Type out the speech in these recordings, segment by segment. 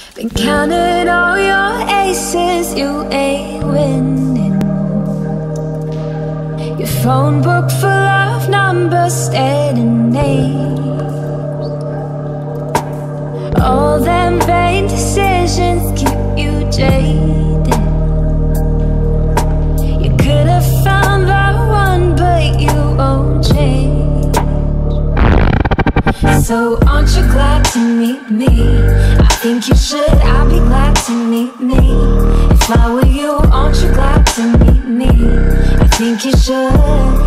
Been counting all your aces, you ain't winning. Your phone book full of numbers, staring names. All them vain decisions keep you jaded. You could have found the one, but you won't change. So aren't you glad to meet me? I think you should, I'll be glad to meet me. If I were you, aren't you glad to meet me? I think you should.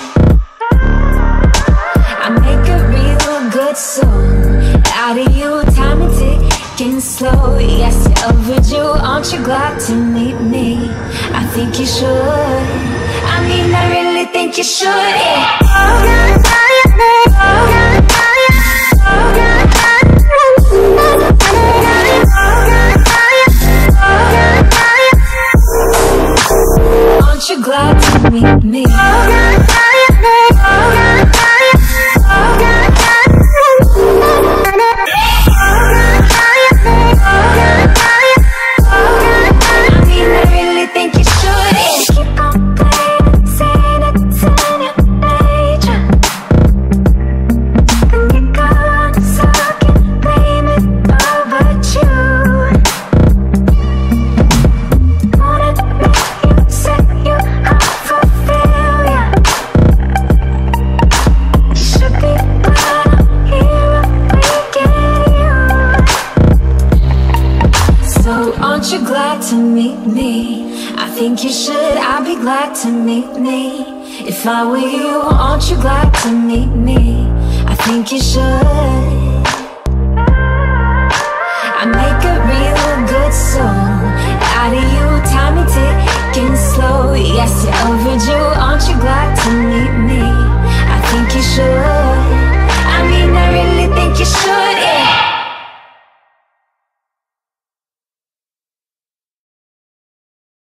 I make a real good song out of you, time and ticking slow. Yes, you're overdue, aren't you glad to meet me? I think you should. I mean, I really think you should, yeah. Aren't you glad to meet me? Aren't you glad to meet me? I think you should, I'll be glad to meet me. If I were you, aren't you glad to meet me? I think you should. I make a real good song out of you, time and ticking slow. Yes, you're overdue, aren't you glad to meet me?